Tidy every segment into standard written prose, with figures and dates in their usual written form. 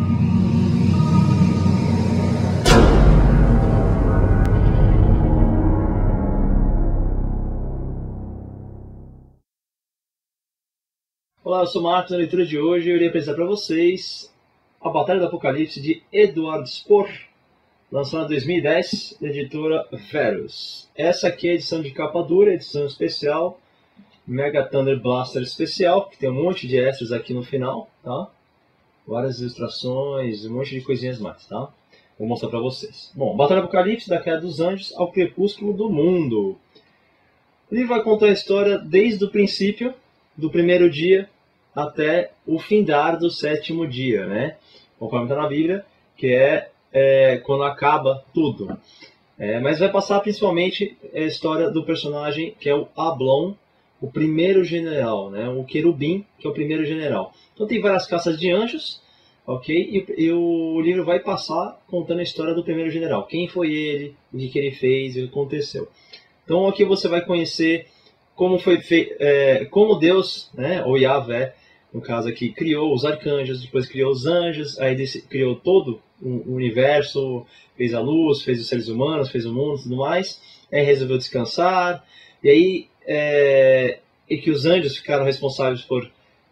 Olá, eu sou o Marcos. Na leitura de hoje eu irei apresentar para vocês A Batalha do Apocalipse de Edward Spohr, lançada em 2010, da editora Verus. Essa aqui é a edição de capa dura, edição especial, Mega Thunder Blaster especial, que tem um monte de extras aqui no final, tá? Várias ilustrações, um monte de coisinhas mais, tá? Vou mostrar para vocês. Bom, Batalha do Apocalipse, da Queda dos Anjos ao Crepúsculo do Mundo. O livro vai contar a história desde o princípio, do primeiro dia, até o findar do sétimo dia, né? Conforme está na Bíblia, que é quando acaba tudo. Mas vai passar principalmente a história do personagem que é o Ablon, o primeiro general, né? O querubim, que é o primeiro general. Então tem várias caças de anjos, ok? E o livro vai passar contando a história do primeiro general. Quem foi ele, o que ele fez e o que aconteceu. Então aqui você vai conhecer como foi feito, como Deus, né, ou Yahvé, no caso aqui, criou os arcanjos, depois criou os anjos, aí criou todo o universo, fez a luz, fez os seres humanos, fez o mundo e tudo mais, aí resolveu descansar, e aí e que os anjos ficaram responsáveis por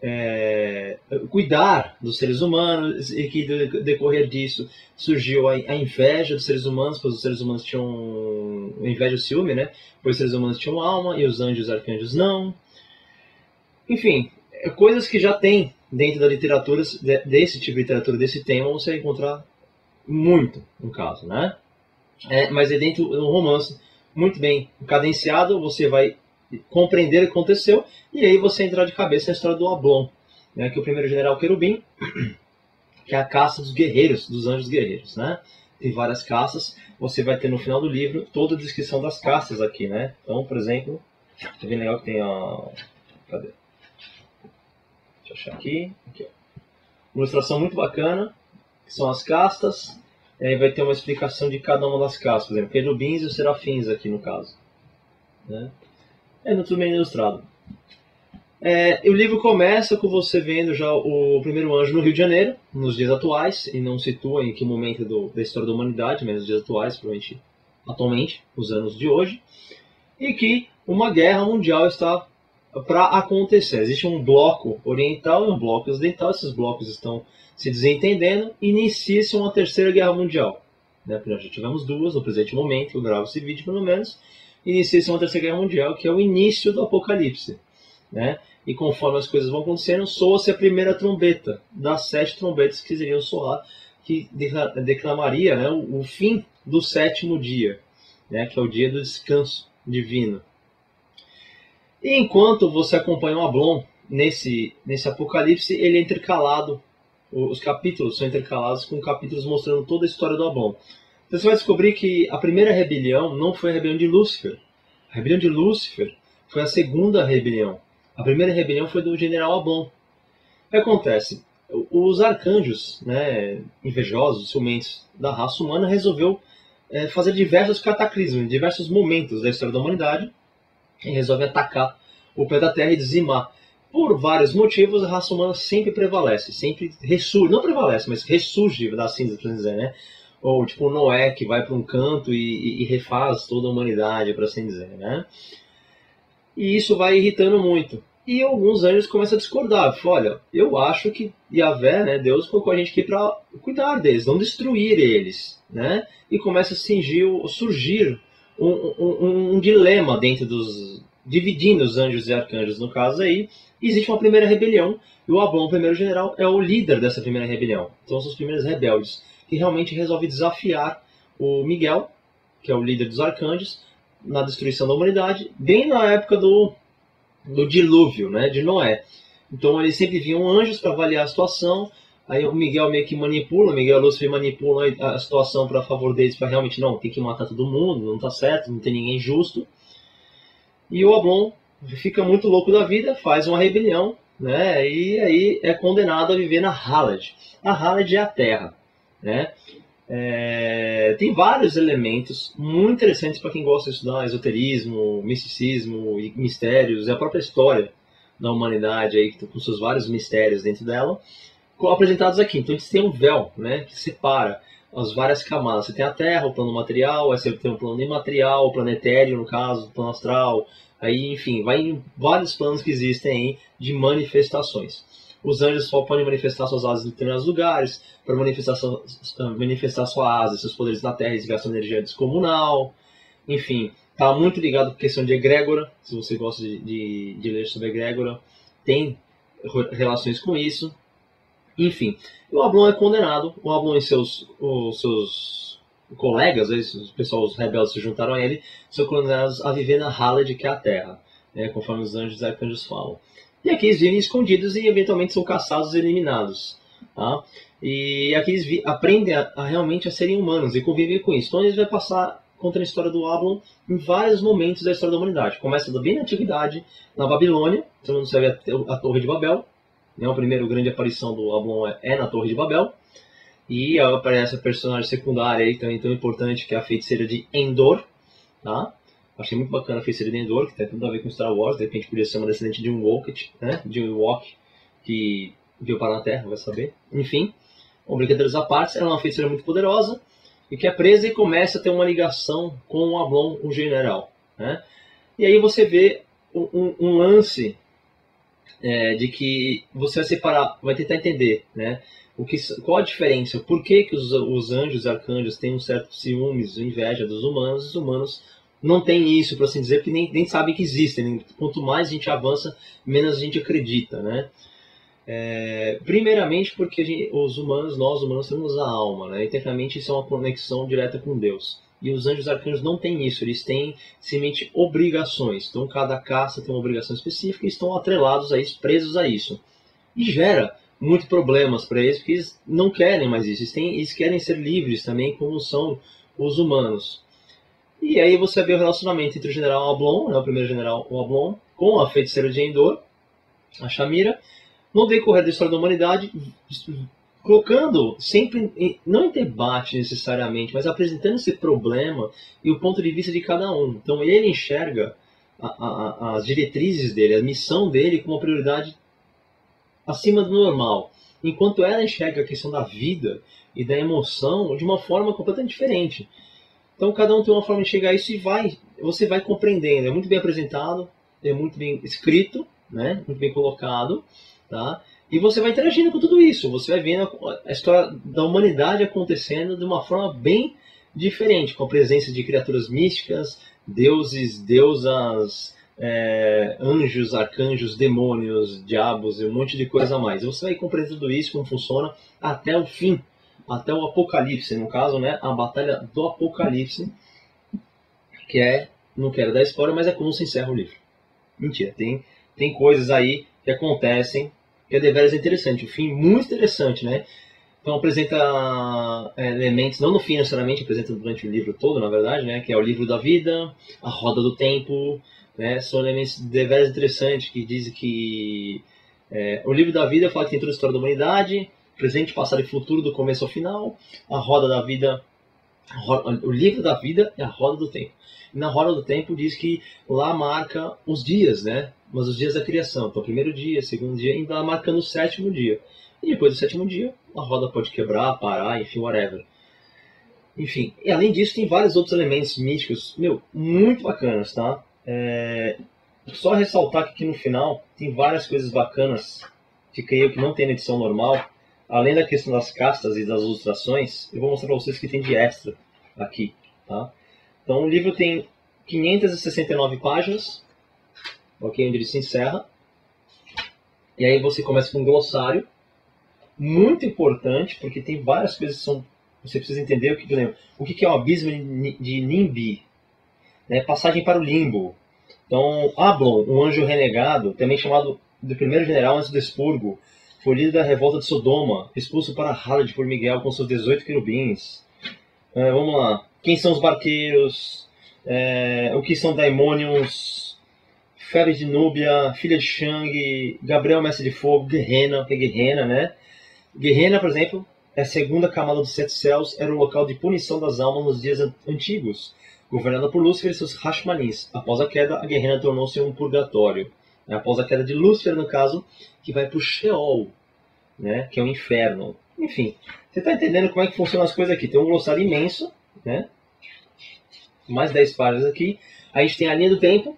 cuidar dos seres humanos, e que no decorrer disso surgiu a inveja dos seres humanos, pois os seres humanos tinham inveja e ciúme, né? Pois os seres humanos tinham alma e os anjos e os arcanjos não. Enfim, coisas que já tem dentro da literatura, desse tipo de literatura, desse tema, você vai encontrar muito, no caso, né? Mas é dentro do romance, muito bem cadenciado, você vai compreender o que aconteceu, e aí você entrar de cabeça na história do Ablon, né, que é o primeiro general querubim, que é a caça dos guerreiros, dos anjos guerreiros, né? Tem várias caças, você vai ter no final do livro toda a descrição das caças aqui, né? Então, por exemplo, é bem legal que tem a... Cadê? Deixa eu achar aqui. Aqui, ó. Uma ilustração muito bacana, que são as castas, e aí vai ter uma explicação de cada uma das castas, por exemplo, querubins e os serafins aqui no caso, né? Tudo bem ilustrado. O livro começa com você vendo já o primeiro anjo no Rio de Janeiro, nos dias atuais, e não situa em que momento da história da humanidade, mas nos dias atuais, provavelmente atualmente, os anos de hoje, e que uma guerra mundial está para acontecer. Existe um bloco oriental e um bloco ocidental, esses blocos estão se desentendendo, e inicia-se uma terceira guerra mundial. Né? Porque nós já tivemos duas no presente momento, eu gravo esse vídeo pelo menos, inicia-se uma terceira guerra mundial, que é o início do Apocalipse. Né? E conforme as coisas vão acontecendo, soa-se a primeira trombeta, das 7 trombetas que iriam soar, que declamaria, né, o fim do sétimo dia, né, que é o dia do descanso divino. E enquanto você acompanha o Ablon nesse Apocalipse, ele é intercalado, os capítulos são intercalados com capítulos mostrando toda a história do Ablon. Então você vai descobrir que a primeira rebelião não foi a rebelião de Lúcifer. A rebelião de Lúcifer foi a segunda rebelião. A primeira rebelião foi do general Ablon. O que acontece? Os arcanjos, né, invejosos, ciumentos da raça humana, resolveu fazer diversos cataclismos, em diversos momentos da história da humanidade, e resolve atacar o planeta Terra e dizimar. Por vários motivos, a raça humana sempre prevalece, sempre ressurge, não prevalece, mas ressurge das cinzas, para dizer, né? Ou tipo Noé, que vai para um canto e refaz toda a humanidade, para assim dizer, né? E isso vai irritando muito. E alguns anjos começam a discordar. Olha, eu acho que Yahvé, né, Deus, colocou a gente aqui para cuidar deles, não destruir eles, né? E começa a surgir um dilema dentro dividindo os anjos e arcanjos, no caso aí. Existe uma primeira rebelião, e o Ablon, o primeiro general, é o líder dessa primeira rebelião. Então são os primeiros rebeldes, que realmente resolve desafiar o Miguel, que é o líder dos arcanjos, na destruição da humanidade, bem na época do dilúvio, né, de Noé. Então eles sempre vinham anjos para avaliar a situação, aí o Miguel meio que manipula, o Miguel e Lúcifer manipulam a situação para favor deles, para realmente, não, tem que matar todo mundo, não está certo, não tem ninguém justo. E o Ablon fica muito louco da vida, faz uma rebelião, né, e aí é condenado a viver na Halad. A Halad é a Terra, né? Tem vários elementos muito interessantes para quem gosta de estudar esoterismo, misticismo e mistérios, e a própria história da humanidade aí, com seus vários mistérios dentro dela. apresentados aqui. Então, eles têm um véu, né, que separa as várias camadas. Você tem a Terra, o plano material, aí você tem o plano imaterial, o plano etéreo, no caso, o plano astral. Aí, enfim, vai em vários planos que existem aí de manifestações. Os anjos só podem manifestar suas asas em determinados lugares, para manifestar sua asa, seus poderes na Terra, eles gastam energia descomunal. Enfim, está muito ligado com a questão de egrégora. Se você gosta de ler sobre egrégora, tem relações com isso. Enfim, o Ablon é condenado. O Ablon e seus colegas, os pessoal, os rebeldes se juntaram a ele, são condenados a viver na Haled, que é a Terra, né, conforme os anjos e arcanjos falam. E aqui eles vivem escondidos e eventualmente são caçados e eliminados. Tá? E aqui eles aprendem realmente a serem humanos e conviver com isso. Então eles vão passar contando a história do Ablon em vários momentos da história da humanidade. Começa bem na antiguidade, na Babilônia, então você vai ver a Torre de Babel. Né? A primeira grande aparição do Ablon é na Torre de Babel. E aparece a personagem secundária aí, também tão importante, que é a feiticeira de Endor. Tá? Achei muito bacana a feiticeira de Endor, que tem tudo a ver com Star Wars. De repente podia ser uma descendente de um Wookiee, né? De um Wookiee que veio para a Terra, vai saber. Enfim, brincadeiras à parte, ela é uma feiticeira muito poderosa e que é presa e começa a ter uma ligação com o Ablon, o general. Né? E aí você vê um lance de que você vai separar, vai tentar entender, né? Qual a diferença, por que os anjos e arcanjos têm um certo ciúmes, inveja dos humanos, e os humanos não têm isso, por assim dizer, porque nem sabem que existem. Quanto mais a gente avança, menos a gente acredita, né? Primeiramente porque nós humanos temos a alma, né? E tecnicamente isso é uma conexão direta com Deus. E os anjos e arcanjos não têm isso, eles têm simplesmente obrigações. Então cada caça tem uma obrigação específica e estão atrelados a isso, presos a isso. E gera muitos problemas para eles, porque eles não querem mais isso. Eles querem ser livres também, como são os humanos. E aí você vê o relacionamento entre o general Ablon, né, o primeiro general Ablon, com a feiticeira de Endor, a Shamira, no decorrer da história da humanidade, colocando sempre, não em debate necessariamente, mas apresentando esse problema e o ponto de vista de cada um. Então ele enxerga as diretrizes dele, a missão dele como uma prioridade acima do normal, enquanto ela enxerga a questão da vida e da emoção de uma forma completamente diferente. Então cada um tem uma forma de chegar a isso e você vai compreendendo. É muito bem apresentado, é muito bem escrito, né? Muito bem colocado, tá? E você vai interagindo com tudo isso. Você vai vendo a história da humanidade acontecendo de uma forma bem diferente, com a presença de criaturas místicas, deuses, deusas, anjos, arcanjos, demônios, diabos e um monte de coisa a mais. E você vai compreender tudo isso, como funciona, até o fim, até o Apocalipse, no caso, né, a Batalha do Apocalipse, que não quero dar spoiler, mas é como se encerra o livro. Mentira, tem coisas aí que acontecem que é deveras interessante. O fim muito interessante, né? Então apresenta elementos, não no fim necessariamente, apresenta durante o livro todo, na verdade, né? Que é o livro da vida, a roda do tempo, né? São elementos deveras interessantes que dizem que o livro da vida fala que tem toda a história da humanidade, presente, passado e futuro, do começo ao final. A roda da vida, o livro da vida é a roda do tempo. E na roda do tempo diz que lá marca os dias, né? Mas os dias da criação. Então, primeiro dia, segundo dia, ainda está marcando o sétimo dia. E depois do sétimo dia, a roda pode quebrar, parar, enfim, whatever. Enfim, e além disso, tem vários outros elementos místicos, muito bacanas, tá? Só ressaltar que aqui no final tem várias coisas bacanas que creio que não tem na edição normal. Além da questão das castas e das ilustrações, eu vou mostrar para vocês o que tem de extra aqui, tá? Então, o livro tem 569 páginas, ok, onde ele se encerra. E aí você começa com um glossário, muito importante, porque tem várias coisas que você precisa entender. O que é o abismo de Nimbi, né? Passagem para o limbo. Então, Ablon, um anjo renegado, também chamado de primeiro general antes do expurgo, foi líder da revolta de Sodoma, expulso para Haled por Miguel com seus 18 querubins. Vamos lá. Quem são os barqueiros? O que são daimônios? Fera de Núbia, filha de Shang, Gabriel, mestre de fogo, Gehenna, que é Gehenna, né? Gehenna, por exemplo, é a segunda camada dos sete céus, era o local de punição das almas nos dias antigos, governada por Lúcifer e seus Rashmalins. Após a queda, a Gehenna tornou-se um purgatório. Após a queda de Lúcifer, no caso, que vai para o Sheol. né? Que é o inferno. Enfim, você está entendendo como é que funcionam as coisas aqui. Tem um glossário imenso, né? Mais 10 páginas aqui. Aí a gente tem a linha do tempo.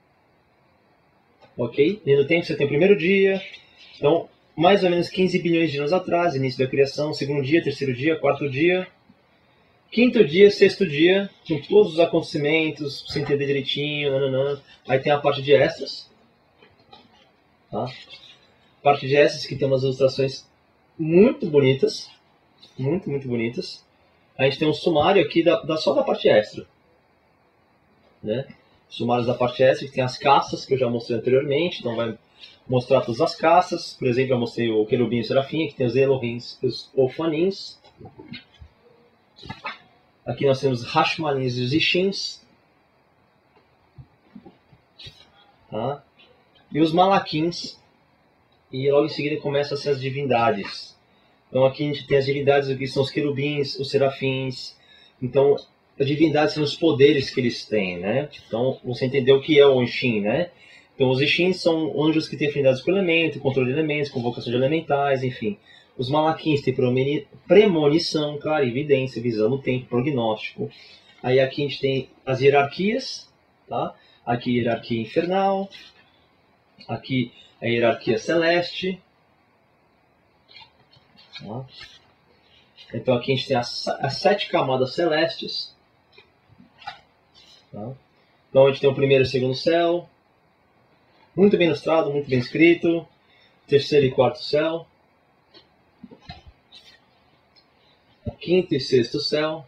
Ok? Linha do tempo, você tem o primeiro dia. Então, mais ou menos 15 bilhões de anos atrás, início da criação, segundo dia, terceiro dia, quarto dia, quinto dia, sexto dia, com todos os acontecimentos, pra você entender direitinho, nananã. Aí tem a parte de extras. Tá? Parte de extras que tem umas ilustrações muito bonitas. Muito, muito bonitas. A gente tem um sumário aqui só da parte extra. Né? Sumários da parte extra, que tem as caças, que eu já mostrei anteriormente. Então vai mostrar todas as caças. Por exemplo, eu mostrei o querubim e o serafim, que tem os Elohims e os Ofanins. Aqui nós temos os Hashmalins e os Ishins. Tá? E os Malakins. E logo em seguida começam as divindades. Então aqui a gente tem as divindades, que são os querubins, os serafins. Então as divindades são os poderes que eles têm, né? Então você entendeu o que é o Ishin, né? Então os Ishins são anjos que têm afinidades com o elemento, controle de elementos, convocação de elementais, enfim. Os Malakins têm premonição, clarividência, visão no tempo, prognóstico. Aí aqui a gente tem as hierarquias, tá? Aqui hierarquia infernal, aqui a hierarquia celeste. Tá? Então aqui a gente tem as 7 camadas celestes. Tá? Então a gente tem o primeiro e o segundo céu. Muito bem ilustrado, muito bem escrito. Terceiro e quarto céu. Quinto e sexto céu.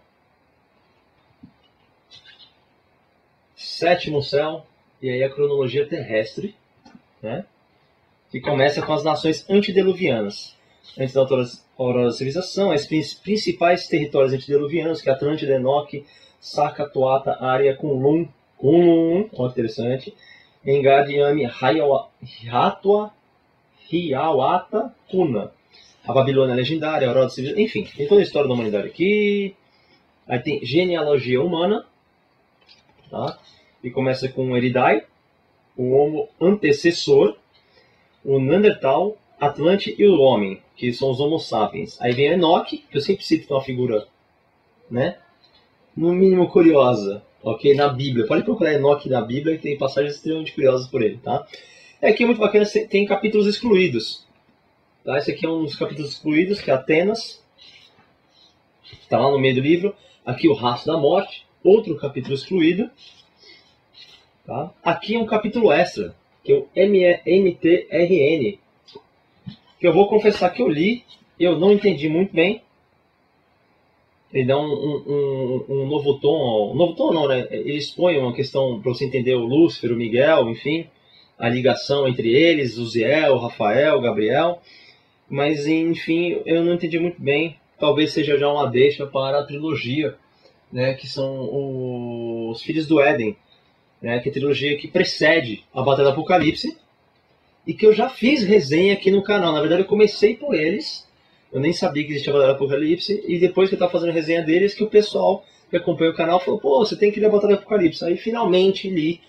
Sétimo céu. E aí a cronologia terrestre, né? Que começa com as nações antediluvianas. Antes da aurora da civilização, as principais territórios antediluvianos, que é Atlântida, Enoque, Saka, Tuata, Arya, Kunlun, olha que interessante, Engad, Yami, Hiatua, Hiawatha, Puna. A Babilônia legendária, a aurora da civilização, enfim, tem toda a história da humanidade aqui. Aí tem genealogia humana, tá? E começa com o Eridai, o Homo antecessor, o Neandertal, Atlante e o Homem, que são os Homo sapiens. Aí vem Enoque, que eu sempre cito que é uma figura, né? No mínimo curiosa, ok? Na Bíblia. Pode procurar Enoque na Bíblia, que tem passagens extremamente curiosas por ele, tá? Aqui é muito bacana, tem capítulos excluídos. Tá? Esse aqui é um dos capítulos excluídos, que é Atenas. Está lá no meio do livro. Aqui o Rastro da Morte, outro capítulo excluído. Tá? Aqui é um capítulo extra, que é o MTRN, que eu vou confessar que eu li, eu não entendi muito bem. Ele dá um novo tom, novo tom não, né? Ele expõe uma questão para você entender o Lúcifer, o Miguel, enfim, a ligação entre eles, o Ziel, o Rafael, o Gabriel. Mas, enfim, eu não entendi muito bem. Talvez seja já uma deixa para a trilogia, né? Que são os Filhos do Éden, né? Que é a trilogia que precede a Batalha do Apocalipse. E que eu já fiz resenha aqui no canal. Na verdade, eu comecei por eles. Eu nem sabia que existia a Batalha do Apocalipse. E depois que eu estava fazendo resenha deles, que o pessoal que acompanha o canal falou: pô, você tem que ler a Batalha do Apocalipse. Aí finalmente li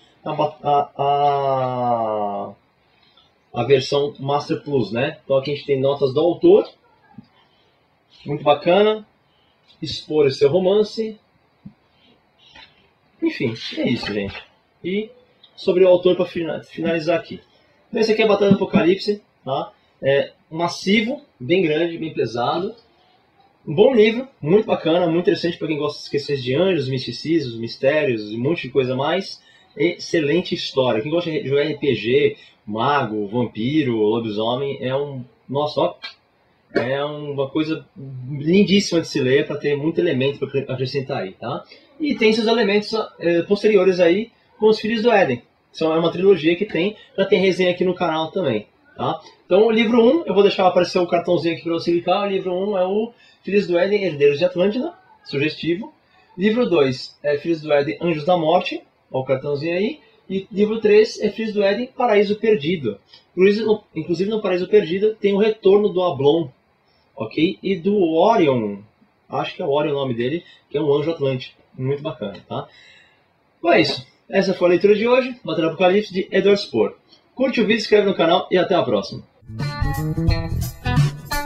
a versão Master Plus, né? Então aqui a gente tem notas do autor. Muito bacana. Expor o seu romance. Enfim, é isso, gente. E sobre o autor para finalizar aqui. Então, esse aqui é a Batalha do Apocalipse, tá? É massivo, bem grande, bem pesado. Um bom livro, muito bacana, muito interessante para quem gosta de questões de anjos, misticismos, mistérios e um monte de coisa mais. Excelente história. Quem gosta de jogar RPG, mago, vampiro, lobisomem, nossa, ó, é uma coisa lindíssima de se ler para ter muito elemento para acrescentar aí, tá? E tem seus elementos posteriores aí com os Filhos do Éden. É uma trilogia que já tem resenha aqui no canal também, tá? Então o livro 1, eu vou deixar aparecer o cartãozinho aqui para você clicar. O livro 1 é o Filhos do Éden, Herdeiros de Atlântida, sugestivo. Livro 2 é Filhos do Éden, Anjos da Morte, ó o cartãozinho aí. E livro 3 é Filhos do Éden, Paraíso Perdido. Inclusive no Paraíso Perdido tem o retorno do Ablon, ok? E do Orion, acho que é o Orion o nome dele, que é um anjo atlântico. Muito bacana, tá? Bom, é isso. Essa foi a leitura de hoje, Batalha do Apocalipse, de Edward Spohr. Curte o vídeo, se inscreve no canal e até a próxima.